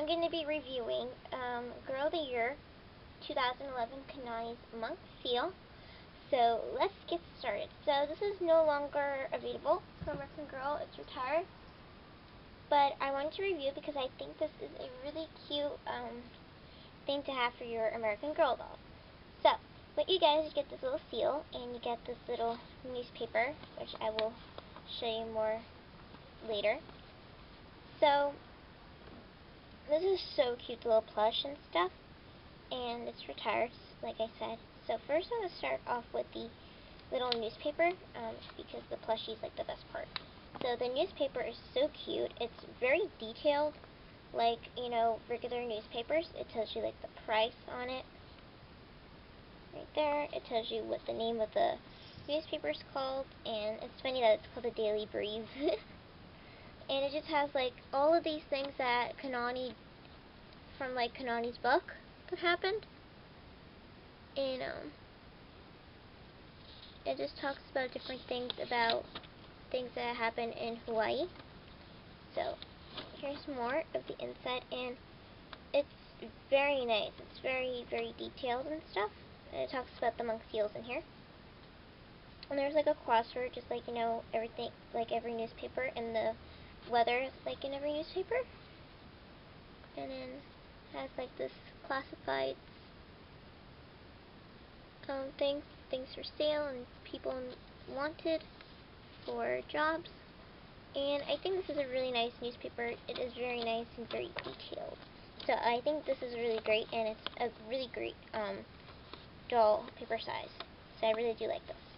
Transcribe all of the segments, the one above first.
I'm going to be reviewing Girl of the Year 2011 Kanani's Monk Seal. So let's get started. So this is no longer available for American Girl. It's retired. But I wanted to review it because I think this is a really cute thing to have for your American Girl doll. So what you get is you get this little seal and you get this little newspaper, which I will show you more later. So this is so cute, the little plush and stuff, and it's retired, like I said. So first I'm going to start off with the little newspaper, because the plushie is like the best part. So the newspaper is so cute. It's very detailed, like, you know, regular newspapers. It tells you like the price on it. Right there, it tells you what the name of the newspaper is called, and it's funny that it's called the Daily Breeze. And it just has like all of these things that Kanani, from like Kanani's book, that happened. And it just talks about different things about things that happened in Hawaii. So here's more of the inside, and it's very nice. It's very, very detailed and stuff. And it talks about the monk seals in here. And there's like a crossword, just like, you know, everything, like every newspaper, and the weather, like in every newspaper. And then has like this classified things for sale and people wanted for jobs. And I think this is a really nice newspaper. It is very nice and very detailed. So I think this is really great, and it's a really great doll paper size. So I really do like this.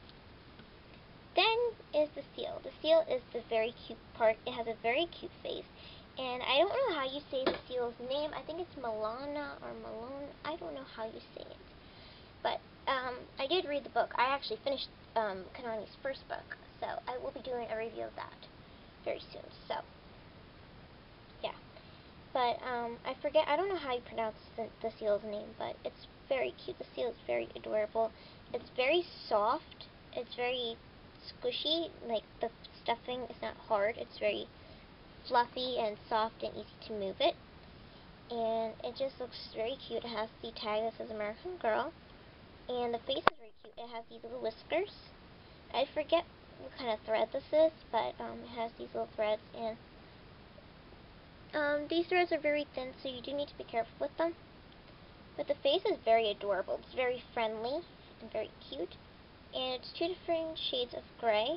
Then is the seal. The seal is the very cute part. It has a very cute face. And I don't know how you say the seal's name. I think it's Milana or Malone. I don't know how you say it. But I did read the book. I actually finished Kanani's first book. So I will be doing a review of that very soon. So, yeah. But I forget. I don't know how you pronounce the seal's name. But it's very cute. The seal is very adorable. It's very soft. It's very squishy, like the stuffing is not hard. It's very fluffy and soft and easy to move it, and it just looks very cute. It has the tag that says American Girl, and the face is very cute. It has these little whiskers. I forget what kind of thread this is, but it has these little threads, and these threads are very thin, so you do need to be careful with them. But the face is very adorable. It's very friendly and very cute. And it's 2 different shades of gray.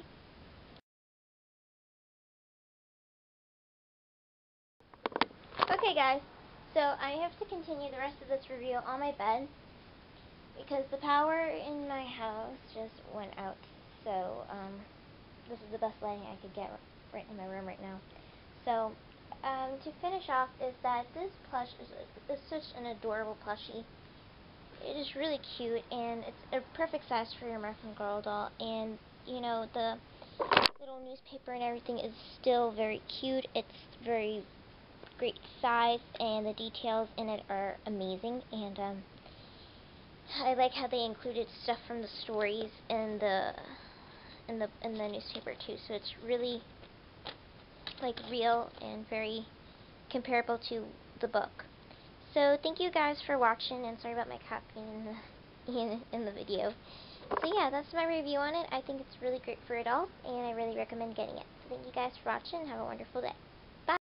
Okay guys, so I have to continue the rest of this review on my bed because the power in my house just went out. So this is the best lighting I could get right in my room right now. So to finish off is that this plush is such an adorable plushie. It is really cute, and it's a perfect size for your American Girl doll, and you know, the little newspaper and everything is still very cute. It's very great size, and the details in it are amazing, and I like how they included stuff from the stories in the newspaper too, so it's really like real and very comparable to the book. So thank you guys for watching, and sorry about my cat being in the video. So yeah, that's my review on it. I think it's really great for adults, and I really recommend getting it. So thank you guys for watching, and have a wonderful day.